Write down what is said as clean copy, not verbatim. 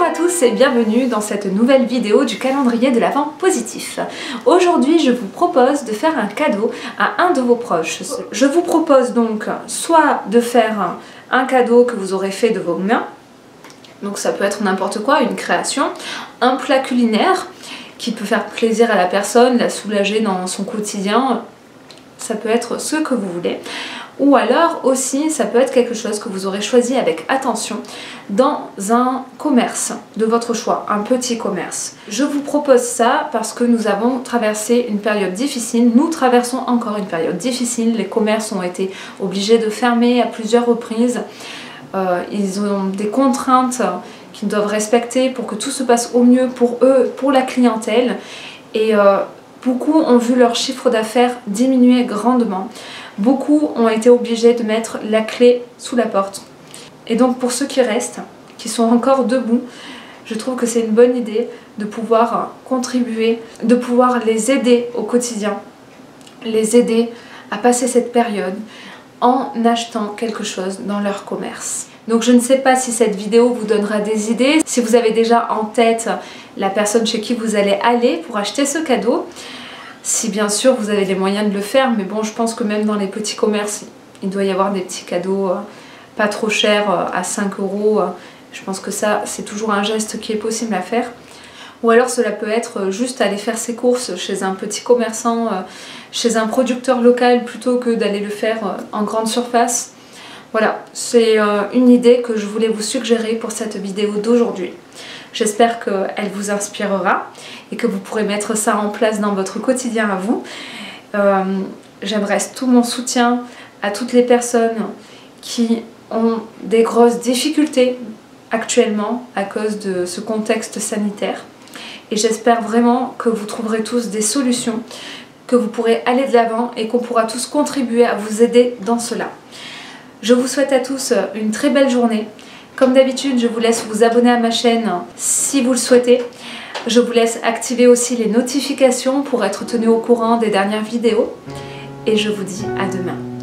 Bonjour à tous et bienvenue dans cette nouvelle vidéo du calendrier de l'Avent positif. Aujourd'hui, je vous propose de faire un cadeau à un de vos proches. Je vous propose donc soit de faire un cadeau que vous aurez fait de vos mains, donc ça peut être n'importe quoi, une création, un plat culinaire qui peut faire plaisir à la personne, la soulager dans son quotidien, ça peut être ce que vous voulez. Ou alors aussi ça peut être quelque chose que vous aurez choisi avec attention dans un commerce de votre choix, un petit commerce. Je vous propose ça parce que nous avons traversé une période difficile, nous traversons encore une période difficile, les commerces ont été obligés de fermer à plusieurs reprises, ils ont des contraintes qu'ils doivent respecter pour que tout se passe au mieux pour eux, pour la clientèle, et beaucoup ont vu leur chiffre d'affaires diminuer grandement. Beaucoup ont été obligés de mettre la clé sous la porte. Et donc pour ceux qui restent, qui sont encore debout, je trouve que c'est une bonne idée de pouvoir contribuer, de pouvoir les aider au quotidien, les aider à passer cette période en achetant quelque chose dans leur commerce. Donc je ne sais pas si cette vidéo vous donnera des idées, si vous avez déjà en tête la personne chez qui vous allez aller pour acheter ce cadeau. Si bien sûr vous avez les moyens de le faire, mais bon, je pense que même dans les petits commerces, il doit y avoir des petits cadeaux pas trop chers, à 5 €. Je pense que ça, c'est toujours un geste qui est possible à faire. Ou alors cela peut être juste aller faire ses courses chez un petit commerçant, chez un producteur local, plutôt que d'aller le faire en grande surface. Voilà, c'est une idée que je voulais vous suggérer pour cette vidéo d'aujourd'hui. J'espère qu'elle vous inspirera et que vous pourrez mettre ça en place dans votre quotidien à vous. J'aimerais tout mon soutien à toutes les personnes qui ont des grosses difficultés actuellement à cause de ce contexte sanitaire. Et j'espère vraiment que vous trouverez tous des solutions, que vous pourrez aller de l'avant et qu'on pourra tous contribuer à vous aider dans cela. Je vous souhaite à tous une très belle journée. Comme d'habitude, je vous laisse vous abonner à ma chaîne si vous le souhaitez. Je vous laisse activer aussi les notifications pour être tenu au courant des dernières vidéos. Et je vous dis à demain.